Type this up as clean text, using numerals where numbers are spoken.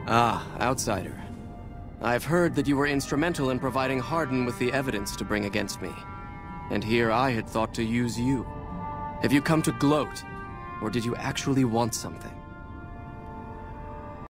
Ah, outsider. I've heard that you were instrumental in providing Hardin with the evidence to bring against me. And here I had thought to use you. Have you come to gloat? Or did you actually want something?